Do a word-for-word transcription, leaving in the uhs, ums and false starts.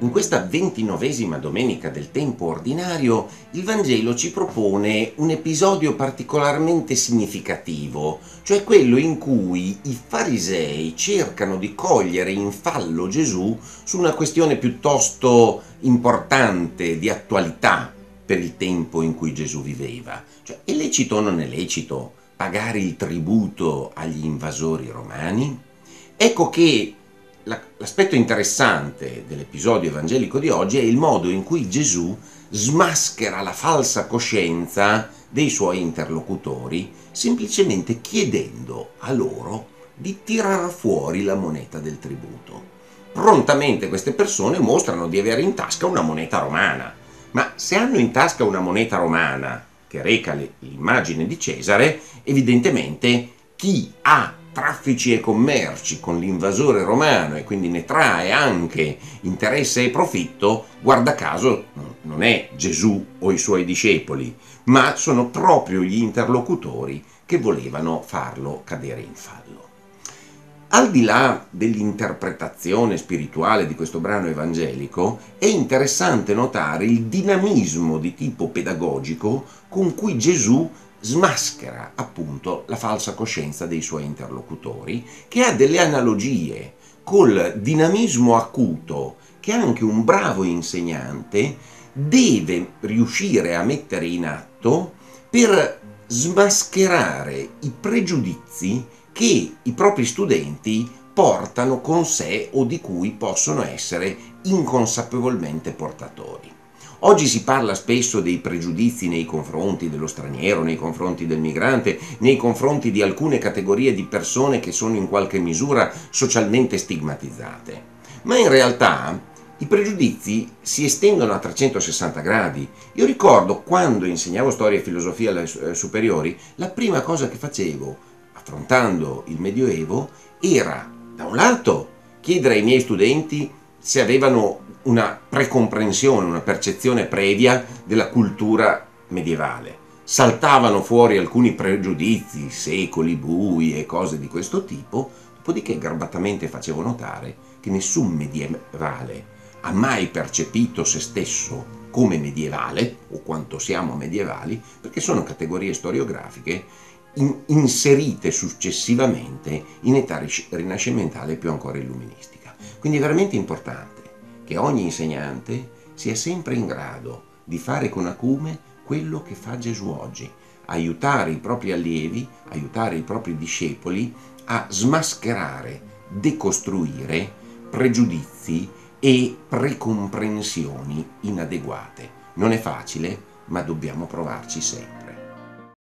In questa ventinovesima domenica del tempo ordinario, il Vangelo ci propone un episodio particolarmente significativo, cioè quello in cui i farisei cercano di cogliere in fallo Gesù su una questione piuttosto importante, di attualità per il tempo in cui Gesù viveva. Cioè, è lecito o non è lecito pagare il tributo agli invasori romani? Ecco che l'aspetto interessante dell'episodio evangelico di oggi è il modo in cui Gesù smaschera la falsa coscienza dei suoi interlocutori, semplicemente chiedendo a loro di tirar fuori la moneta del tributo. Prontamente queste persone mostrano di avere in tasca una moneta romana, ma se hanno in tasca una moneta romana che reca l'immagine di Cesare, evidentemente chi ha traffici e commerci con l'invasore romano e quindi ne trae anche interesse e profitto, guarda caso non è Gesù o i suoi discepoli, ma sono proprio gli interlocutori che volevano farlo cadere in fallo. Al di là dell'interpretazione spirituale di questo brano evangelico, è interessante notare il dinamismo di tipo pedagogico con cui Gesù smaschera appunto la falsa coscienza dei suoi interlocutori, che ha delle analogie col dinamismo acuto che anche un bravo insegnante deve riuscire a mettere in atto per smascherare i pregiudizi che i propri studenti portano con sé o di cui possono essere inconsapevolmente portatori. Oggi si parla spesso dei pregiudizi nei confronti dello straniero, nei confronti del migrante, nei confronti di alcune categorie di persone che sono in qualche misura socialmente stigmatizzate. Ma in realtà i pregiudizi si estendono a trecentosessanta gradi. Io ricordo quando insegnavo storia e filosofia alle superiori, la prima cosa che facevo, affrontando il Medioevo, era, da un lato, chiedere ai miei studenti se avevano una precomprensione, una percezione previa della cultura medievale. Saltavano fuori alcuni pregiudizi, secoli bui e cose di questo tipo, dopodiché garbatamente facevo notare che nessun medievale ha mai percepito se stesso come medievale, o quanto siamo medievali, perché sono categorie storiografiche in, inserite successivamente in età rinascimentale e più ancora illuministica. Quindi è veramente importante che ogni insegnante sia sempre in grado di fare con acume quello che fa Gesù oggi, aiutare i propri allievi, aiutare i propri discepoli a smascherare, decostruire pregiudizi e precomprensioni inadeguate. Non è facile, ma dobbiamo provarci sempre.